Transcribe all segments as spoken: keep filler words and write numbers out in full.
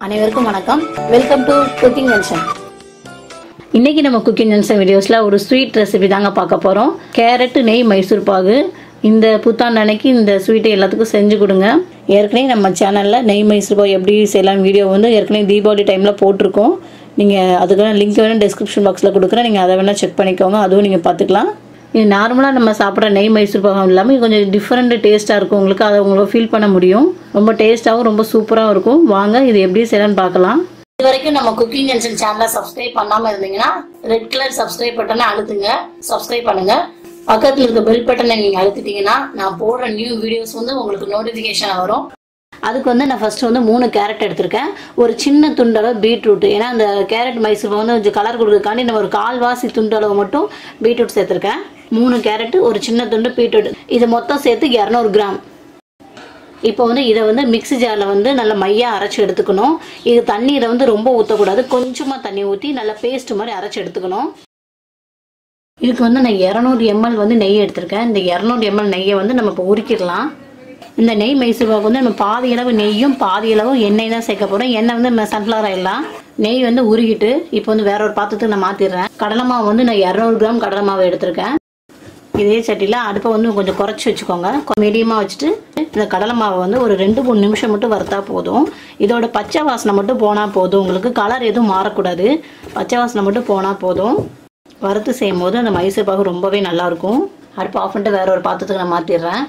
அனைவருக்கும் வணக்கம். Welcome to cooking junction. இன்னைக்கு நம்ம குக்கிங் ஜங்ஷன் வீடியோஸ்ல ஒரு ஸ்வீட் ரெசிபி தாங்க பார்க்க போறோம். கேரட் நெய் மைசூர் பாகு. இந்த புத்தாண்டு அன்னைக்கு இந்த ஸ்வீட்டை எல்லாத்துக்கும் செஞ்சு கொடுங்க. ஏற்கனவே நம்ம சேனல்ல நெய் மைசூர் பாகு எப்படி செய்யலாம் வீடியோ வந்து ஏற்கனவே தீபாவளி டைம்ல போட்டிருக்கோம். நீங்க அதுக்கான லிங்க் வேணும் டிஸ்கிரிப்ஷன் பாக்ஸ்ல கொடுக்குறேன். நீங்க அதை வேணா செக் பண்ணிக்கோங்க. அதுவும் நீங்க பார்த்துக்கலாம். இது நார்மலாக நம்ம சாப்பிட்ற நெய் மைசூர் பாகம் இல்லாமல் கொஞ்சம் டிஃப்ரெண்ட் டேஸ்ட்டாக இருக்கும். உங்களுக்கு அதை உங்களுக்கு ஃபீல் பண்ண முடியும். ரொம்ப டேஸ்ட்டாகவும் ரொம்ப சூப்பராகவும் இருக்கும். வாங்க இது எப்படி செய்யலாம்னு பார்க்கலாம். இது வரைக்கும் நம்ம குக்கிங் ஜங்ஷன் சேனலை சப்ஸ்கிரைப் பண்ணாமல் இருந்தீங்கன்னா ரெட் கலர் சப்ஸ்கிரைப் பட்டனை அழுத்துங்க. சப்ஸ்கிரைப் பண்ணுங்க. பக்கத்தில் இருக்க பெல் பட்டனை நீங்கள் அழுத்திட்டீங்கன்னா நான் போடுற நியூ வீடியோஸ் வந்து உங்களுக்கு நோட்டிஃபிகேஷன் வரும். அதுக்கு வந்து நான் ஃபர்ஸ்ட் வந்து மூணு கேரட் எடுத்திருக்கேன். ஒரு சின்ன துண்டளவு பீட்ரூட். ஏன்னா அந்த கேரட் மைசூர் வந்து கொஞ்சம் கலர் கொடுக்கறதுக்காண்டி நம்ம ஒரு கால்வாசி துண்டளவு மட்டும் பீட்ரூட் சேர்த்துருக்கேன். மூணு கேரட் ஒரு சின்ன துண்டு பீட்ரூட். இது மொத்தம் சேர்த்து இரநூறு கிராம். இப்போ வந்து இதை வந்து மிக்ஸி ஜாரில் வந்து நல்லா மையா அரைச்சி எடுத்துக்கணும். இது தண்ணீரை வந்து ரொம்ப ஊற்றக்கூடாது. கொஞ்சமாக தண்ணி ஊற்றி நல்லா பேஸ்ட் மாதிரி அரைச்சி எடுத்துக்கணும். இதுக்கு வந்து நான் இரநூறு எம்எல் வந்து நெய் எடுத்திருக்கேன். இந்த இரநூறு எம்எல் நெய்யை வந்து நம்ம இப்போ உருக்கிடலாம். இந்த நெய் மைசூர் பாகு வந்து நம்ம பாதி அளவு நெய்யும் பாதி அளவு எண்ணெய் தான் சேர்க்க போகிறோம். எண்ணெய் வந்து நம்ம சன்ஃப்ளவர் ஆயிடலாம். நெய் வந்து உருகிட்டு இப்போ வந்து வேற ஒரு பாத்திரத்துக்கு நான் மாற்றிடுறேன். கடலை மாவு வந்து நான் இரநூறு கிராம் கடலை மாவு எடுத்திருக்கேன். இதே சட்டியில் அடுப்பை வந்து கொஞ்சம் குறைச்சி வச்சுக்கோங்க. மீடியமாக வச்சுட்டு இந்த கடலை மாவை வந்து ஒரு ரெண்டு மூணு நிமிஷம் மட்டும் வறுத்தா போதும். இதோட பச்சை வாசனை மட்டும் போனால் போதும். உங்களுக்கு கலர் எதுவும் மாறக்கூடாது. பச்சை வாசனை மட்டும் போனால் போதும். வறுத்து செய்யும் போது அந்த மைசூர் பாகு ரொம்பவே நல்லாயிருக்கும். அடுப்பு ஆஃப் பண்ணிட்டு வேற ஒரு பாத்திரத்துக்கு நான் மாற்றிடுறேன்.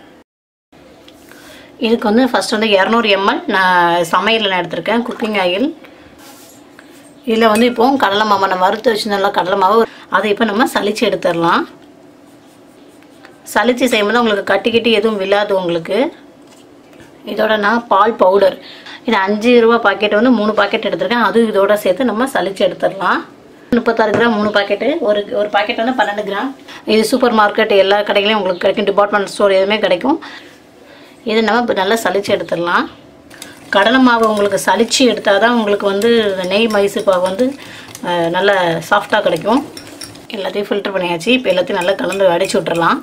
இதுக்கு வந்து ஃபர்ஸ்ட் வந்து இரநூறு எம்எல் நான் சமையலில் நான் எடுத்திருக்கேன். Cooking oil. இதில் வந்து இப்போ கடலை மாவை நம்ம வறுத்து வச்சுருந்தோம்ல கடலை மாவு, அதை இப்போ நம்ம சளிச்சு எடுத்துடலாம். சளிச்சு செய்யும்போது உங்களுக்கு கட்டி கட்டி எதுவும் விழாது உங்களுக்கு. இதோட நான் பால் பவுடர், இது அஞ்சு ரூபா பாக்கெட் வந்து மூணு பாக்கெட் எடுத்திருக்கேன். அதுவும் இதோட சேர்த்து நம்ம சளிச்சு எடுத்துடலாம். முப்பத்தாறு கிராம் மூணு பாக்கெட்டு. ஒரு ஒரு பாக்கெட் வந்து பன்னெண்டு கிராம். இது சூப்பர் மார்க்கெட் எல்லா கடைகளையும் உங்களுக்கு கிடைக்கும். டிபார்ட்மெண்ட் ஸ்டோர் எதுவுமே கிடைக்கும். இதை நம்ம இப்போ நல்லா சளிச்சு எடுத்துடலாம். கடலை மாவு உங்களுக்கு சளிச்சு எடுத்தால் தான் உங்களுக்கு வந்து நெய் மைசூர் பாகு வந்து நல்லா சாஃப்டாக கிடைக்கும். எல்லாத்தையும் ஃபில்டர் பண்ணியாச்சு. இப்போ எல்லாத்தையும் நல்லா கலந்து அடிச்சு விட்டுறலாம்.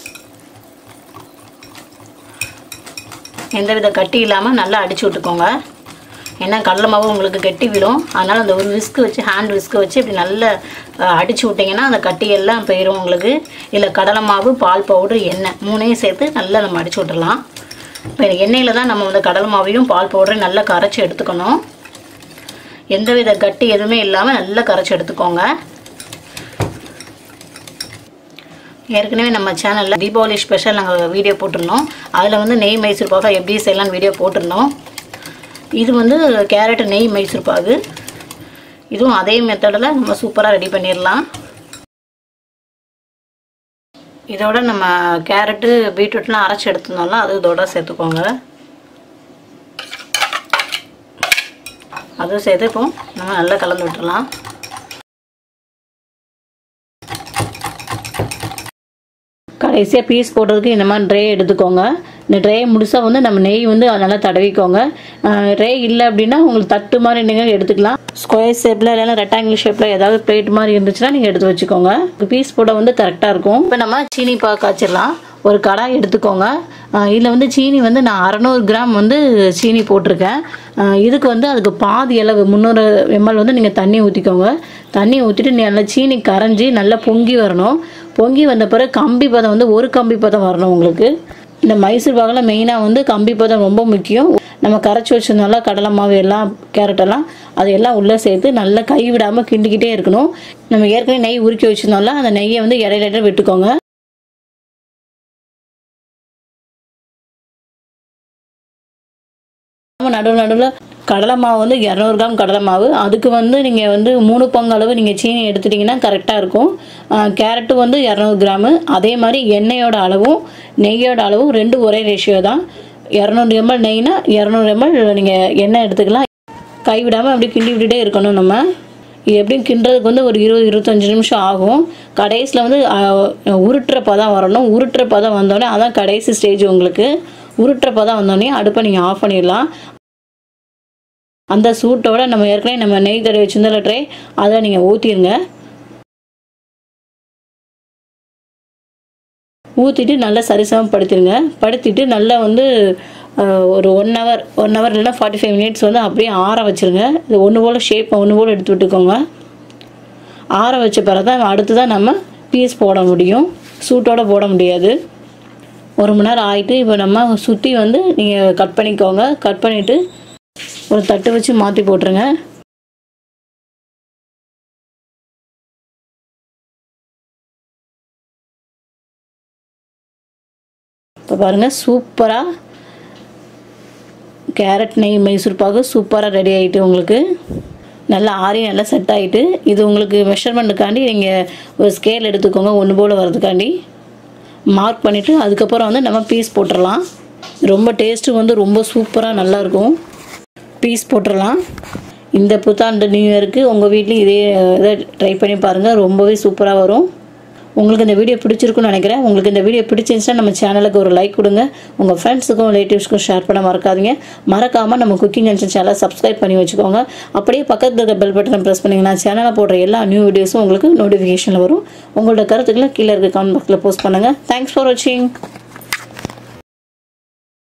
எந்த வித கட்டி இல்லாமல் நல்லா அடிச்சு விட்டுக்கோங்க. ஏன்னா கடலை மாவு உங்களுக்கு கெட்டி விடும். அதனால் அந்த ஒரு விஸ்க்கு வச்சு ஹேண்ட் விஸ்க்கு வச்சு இப்படி நல்லா அடிச்சு விட்டிங்கன்னா அந்த கட்டி எல்லாம் போயிடும் உங்களுக்கு. இல்லை கடலை மாவு பால் பவுடர் எண்ணெய் மூணையும் சேர்த்து நல்லா நம்ம அடிச்சு விட்டுறலாம். இப்போ எண்ணெயில் தான் நம்ம வந்து கடலை மாவையும் பால் பவுடரையும் நல்லா கரைச்சி எடுத்துக்கணும். எந்தவித கட்டி எதுவுமே இல்லாமல் நல்லா கரைச்சி எடுத்துக்கோங்க. ஏற்கனவே நம்ம சேனலில் தீபாவளி ஸ்பெஷல் நாங்கள் வீடியோ போட்டிருந்தோம். அதில் வந்து நெய் மைசூர் பாகு எப்படி செய்யலாம்னு வீடியோ போட்டிருந்தோம். இது வந்து கேரட் நெய் மைசூர் பாகு. இதுவும் அதே மெத்தடில் நம்ம சூப்பராக ரெடி பண்ணிடலாம். இதோட நம்ம கேரட்டு பீட்ரூட்லாம் அரைச்சி எடுத்துருந்தோம்ல அது இதோட சேர்த்துக்கோங்க. அதுவும் சேர்த்து இப்போ நம்ம நல்லா கலந்து விட்டுடலாம். கடைசியாக பீஸ் போடுறதுக்கு இந்த மாதிரி ட்ரே எடுத்துக்கோங்க. இந்த ட்ரே முடிச்சா வந்து நம்ம நெய் வந்து நல்லா தடவிக்கோங்க. ட்ரே இல்லை அப்படின்னா உங்களுக்கு தட்டு மாதிரி நீங்கள் எடுத்துக்கலாம். ஸ்கொயர் ஷேப்பில் இல்லைன்னா ரெக்டாங்கிள் ஷேப்பில் ஏதாவது பிளேட் மாதிரி இருந்துச்சுன்னா நீங்கள் எடுத்து வச்சுக்கோங்க. பீஸ் போட வந்து கரெக்டாக இருக்கும். இப்போ நம்ம சீனி பாகு காய்ச்சிடலாம். ஒரு கடாய் எடுத்துக்கோங்க. இதில் வந்து சீனி வந்து நான் அறநூறு கிராம் வந்து சீனி போட்டிருக்கேன். இதுக்கு வந்து அதுக்கு பாதி அளவு முந்நூறு எம்எல் வந்து நீங்கள் தண்ணி ஊற்றிக்கோங்க. தண்ணி ஊற்றிட்டு நல்லா சீனி கரைஞ்சி நல்லா பொங்கி வரணும். பொங்கி வந்த பிறகு கம்பி பதம் வந்து ஒரு கம்பி பதம் வரணும் உங்களுக்கு. இந்த மைசூர் பாகில் மெயினாக வந்து கம்பி பதம் ரொம்ப முக்கியம். நம்ம கரைச்சி வச்சிருந்தோம்ல கடலை மாவு எல்லாம் கேரட் எல்லாம் அது எல்லாம் உள்ளே சேர்த்து நல்லா கை விடாமல் கிண்டிக்கிட்டே இருக்கணும். நம்ம ஏற்கனவே நெய் உருக்கி வச்சிருந்தோம்ல அந்த நெய்யை வந்து இடையில விட்டுக்கோங்க. நடுவில் நடுவில் கடலை மாவு வந்து இரநூறு கிராம் கடலை மாவு. அதுக்கு வந்து நீங்கள் வந்து மூணு பங்கு அளவு நீங்கள் சீனி எடுத்துட்டிங்கன்னா கரெக்டாக இருக்கும். கேரட்டு வந்து இரநூறு கிராமு. அதே மாதிரி எண்ணெயோட அளவும் நெய்யோட அளவும் ரெண்டு ஒரே ரேஷியோ தான். இரநூறு எம்எல் நெய்னா இரநூறு எம்எல் நீங்கள் எண்ணெய் எடுத்துக்கலாம். கைவிடாமல் அப்படி கிண்டி விட்டுட்டே இருக்கணும். நம்ம இது எப்படியும் கிண்டுறதுக்கு வந்து ஒரு இருபது இருபத்தஞ்சி நிமிஷம் ஆகும். கடைசியில் வந்து உருட்டுற பதம் வரணும். உருட்டுற பதம் வந்தோடனே அதான் கடைசி ஸ்டேஜ் உங்களுக்கு. உருட்டுற பதம் வந்தோடனே அடுப்பை நீங்கள் ஆஃப் பண்ணிடலாம். அந்த சூட்டோட நம்ம ஏற்கனவே நம்ம நெய் தடவை வச்சிருந்த ட்ரே அதை நீங்கள் ஊற்றிடுங்க. ஊற்றிட்டு நல்லா சரிசமம் படுத்திடுங்க. படுத்திட்டு நல்லா வந்து ஒரு ஒன் ஹவர் ஒன் ஹவர் இல்லைன்னா ஃபார்ட்டி ஃபைவ் மினிட்ஸ் வந்து அப்படியே ஆற வச்சுருங்க. இது ஒன்று போல் ஷேப் ஒன்று போல் எடுத்து விட்டுக்கோங்க. ஆற வச்ச பிறகு தான் அடுத்து தான் நம்ம பீஸ் போட முடியும், சூட்டோடு போட முடியாது. ஒரு மணி நேரம் ஆகிட்டு இப்போ நம்ம சுற்றி வந்து நீங்கள் கட் பண்ணிக்கோங்க. கட் பண்ணிவிட்டு ஒரு தட்டு வச்சு மாற்றி போட்டுருங்க. இப்போ பாருங்கள், சூப்பராக கேரட் நெய் மைசூர் பாகு சூப்பராக ரெடி ஆகிட்டு உங்களுக்கு. நல்லா ஆறி நல்லா செட் ஆகிட்டு. இது உங்களுக்கு மெஷர்மெண்ட்டுக்காண்டி நீங்கள் ஒரு ஸ்கேல் எடுத்துக்கோங்க, ஒன்று போல் வர்றதுக்காண்டி மார்க் பண்ணிவிட்டு அதுக்கப்புறம் வந்து நம்ம பீஸ் போட்டுடலாம். ரொம்ப டேஸ்ட்டு வந்து ரொம்ப சூப்பராக நல்லாயிருக்கும். பீஸ் போட்டுடலாம். இந்த புத்தாண்டு நியூ இயருக்கு உங்கள் வீட்லேயும் இதே இதை ட்ரை பண்ணி பாருங்கள், ரொம்பவே சூப்பராக வரும். உங்களுக்கு இந்த வீடியோ பிடிச்சிருக்குன்னு நினைக்கிறேன். உங்களுக்கு இந்த வீடியோ பிடிச்சிருந்துச்சுன்னா நம்ம சேனலுக்கு ஒரு லைக் கொடுங்க. உங்கள் ஃப்ரெண்ட்ஸுக்கும் ரிலேட்டிவ்ஸ்க்கும் ஷேர் பண்ண மறக்காதீங்க. மறக்காமல் நம்ம குக்கிங் ஜங்ஷன் சேனலை சப்ஸ்கிரைப் பண்ணி வச்சுக்கோங்க. அப்படியே பக்கத்தில் இருக்க பெல் பட்டனை ப்ரெஸ் பண்ணிங்கன்னா சேனலில் போடுற எல்லா நியூ வீடியோஸும் உங்களுக்கு நோட்டிஃபிகேஷனில் வரும். உங்களோட கருத்துக்களை கீழே இருக்க கமெண்ட் பாக்ஸில் போஸ்ட் பண்ணுங்கள். தேங்க்ஸ் ஃபார் வாட்சிங்.